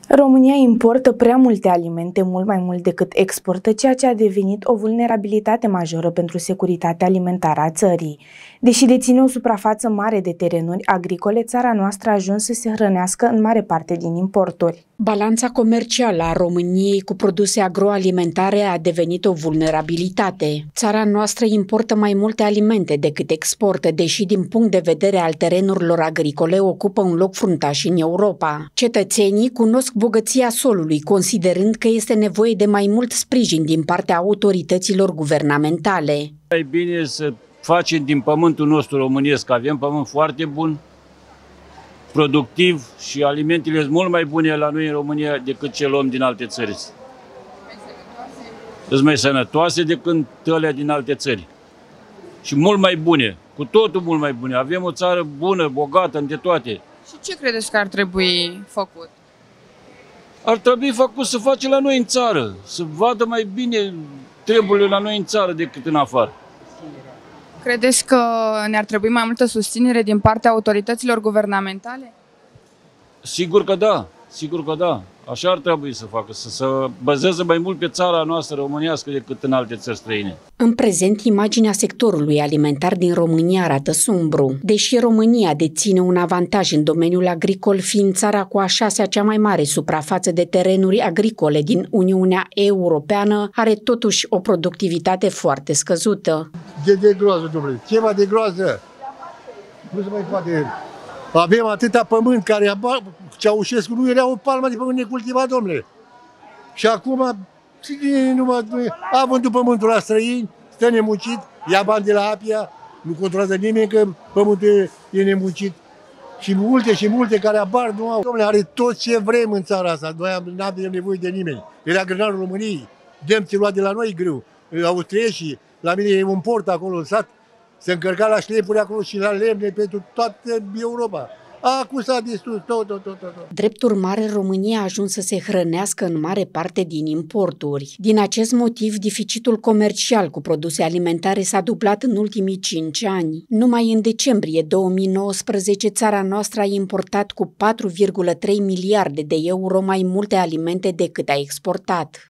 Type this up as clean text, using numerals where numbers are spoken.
România importă prea multe alimente, mult mai mult decât exportă, ceea ce a devenit o vulnerabilitate majoră pentru securitatea alimentară a țării. Deși deține o suprafață mare de terenuri agricole, țara noastră a ajuns să se hrănească în mare parte din importuri. Balanța comercială a României cu produse agroalimentare a devenit o vulnerabilitate. Țara noastră importă mai multe alimente decât exportă, deși din punct de vedere al terenurilor agricole ocupă un loc fruntaș în Europa. Cetățenii cunosc bogăția solului, considerând că este nevoie de mai mult sprijin din partea autorităților guvernamentale. E bine să facem din pământul nostru românesc, avem pământ foarte bun, productiv și alimentele sunt mult mai bune la noi în România decât ce luăm din alte țări. Sunt mai sănătoase decât alea din alte țări. Și mult mai bune, cu totul mult mai bune. Avem o țară bună, bogată, de toate. Și ce credeți că ar trebui făcut? Ar trebui făcut să facem la noi în țară, să vadă mai bine treburile la noi în țară decât în afară. Credeți că ne-ar trebui mai multă susținere din partea autorităților guvernamentale? Sigur că da, sigur că da. Așa ar trebui să facă, să se bazeze mai mult pe țara noastră românească decât în alte țări străine. În prezent, imaginea sectorului alimentar din România arată sumbru. Deși România deține un avantaj în domeniul agricol, fiind țara cu a 6-a cea mai mare suprafață de terenuri agricole din Uniunea Europeană, are totuși o productivitate foarte scăzută. De groază, domnule, ceva de groază. Nu se mai poate. Avem atâta pământ care Ceaușescu nu era o palmă de pământ necultivat, domnule. Și acum, a vândut pământul la străini, stă nemuncit, ia bani de la Apia, nu controlează nimeni că pământul e nemuncit. Și multe care apar nu au. Domnule, are tot ce vrem în țara asta, noi nu avem nevoie de nimeni. Era grânarul României, demții luat de la noi grâu, austriecii, la mine e un port acolo în sat, se încărca la șlepuri acolo și la lemne pentru toată Europa. Acum s-a distrus tot. Drept urmare, România a ajuns să se hrănească în mare parte din importuri. Din acest motiv, deficitul comercial cu produse alimentare s-a dublat în ultimii 5 ani. Numai în decembrie 2019, țara noastră a importat cu 4,3 miliarde de euro mai multe alimente decât a exportat.